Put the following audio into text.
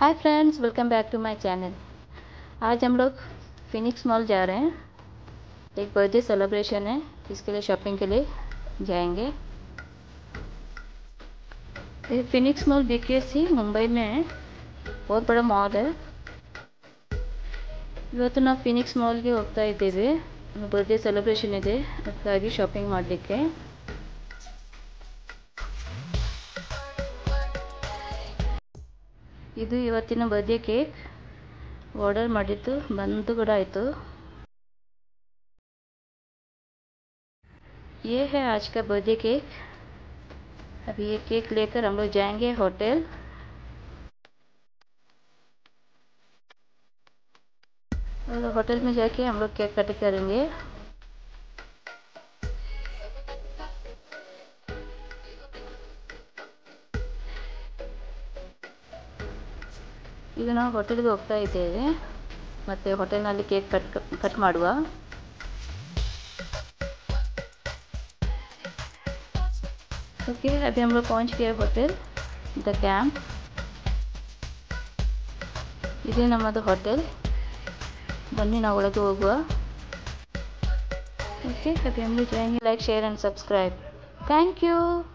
Hi friends, welcome back to my channel. आज हम लोग फिनिक्स मॉल जा रहे हैं। एक बर्थडे सेलिब्रेशन है, इसके लिए शॉपिंग के लिए जाएंगे। ये फिनिक्स मॉल बीकेसी मुंबई में है, बहुत बड़ा मॉल है। ಇವತ್ತು ನಾವು ಫಿನಿಕ್ಸ್ ಮಾಲ್ಗೆ ಹೋಗ್ತಾ ಇದ್ದೇವೆ, ಬರ್ತ್ಡೇ ಸೆಲೆಬ್ರೇಷನ್ ಇದೆ, ಅದಕ್ಕಾಗಿ ಶಾಪಿಂಗ್ ಮಾಡಲಿಕ್ಕೆ। ಇದು ಇವತ್ತಿನ ಬರ್ತ್ಡೇ ಕೇಕ್, ऑर्डर ಮಾಡಿದ್ದು ಬಂದು ಕೂಡ ಆಯಿತು। ये है आज का बर्थडे केक। अभी ये केक लेकर हम लोग जाएंगे होटल। और होटल में जाके हम लोग केक कट करेंगे। ಈಗ ನಾವು ಹೋಟೆಲ್ಗೆ ಹೋಗ್ತಾ ಇದ್ದೇವೆ, ಮತ್ತೆ ಹೋಟೆಲ್ನಲ್ಲಿ ಕೇಕ್ ಕಟ್ ಮಾಡುವ। ओके, अभी हम लोग पहुंच गए होटल द कैंप। इधे नम्मದು होटल, बन्नी ನಾವು ಒಳಗೆ ಹೋಗುವ। ओके, अभी हम लोग जाएंगे। Like share and subscribe. Thank you.